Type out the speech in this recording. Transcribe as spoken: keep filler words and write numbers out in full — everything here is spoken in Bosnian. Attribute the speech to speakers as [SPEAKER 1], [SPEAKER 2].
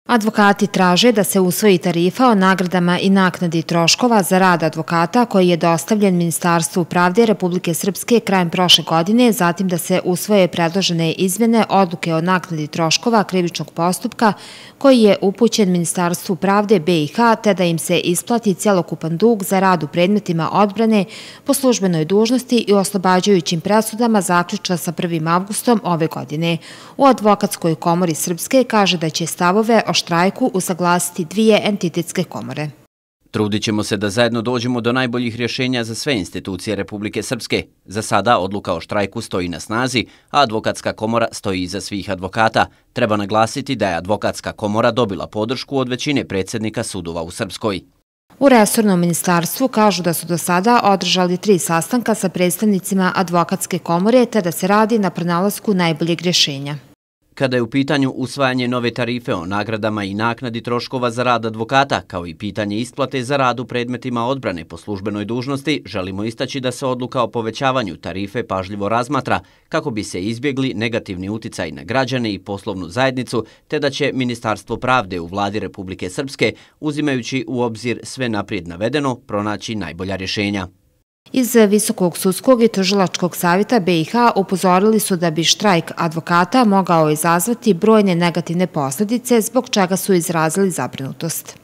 [SPEAKER 1] Advokati traže da se usvoji tarifa o nagradama i naknadi troškova za rad advokata koji je dostavljen Ministarstvu pravde Republike Srpske krajem prošle godine, zatim da se usvoje predložene izmjene odluke o naknadi troškova krivičnog postupka koji je upućen Ministarstvu pravde B i H, te da im se isplati cjelokupan dug za rad u predmetima odbrane po službenoj dužnosti i oslobađajućim presudama zaključno sa prvim avgustom ove godine. U Advokatskoj komori Srpske kaže da će stavove o štrajku usaglasiti dvije entitetske komore.
[SPEAKER 2] Trudit ćemo se da zajedno dođemo do najboljih rješenja za sve institucije Republike Srpske. Za sada odluka o štrajku stoji na snazi, a Advokatska komora stoji iza svih advokata. Treba naglasiti da je Advokatska komora dobila podršku od većine predsjednika sudova u Srpskoj.
[SPEAKER 1] U resornom ministarstvu kažu da su do sada održali tri sastanka sa predstavnicima Advokatske komore, te da se radi na pronalasku najboljeg rješenja.
[SPEAKER 2] Kada je u pitanju usvajanje nove tarife o nagradama i naknadi troškova za rad advokata, kao i pitanje isplate za rad u predmetima odbrane po službenoj dužnosti, želimo istaći da se odluka o povećavanju tarife pažljivo razmatra kako bi se izbjegli negativni uticaj na građane i poslovnu zajednicu, te da će Ministarstvo pravde u vladi Republike Srpske, uzimajući u obzir sve naprijed navedeno, pronaći najbolja rješenja.
[SPEAKER 1] Iz Visokog sudskog i tužilačkog savjeta B i H upozorili su da bi štrajk advokata mogao izazvati brojne negativne posljedice, zbog čega su izrazili zabrinutost.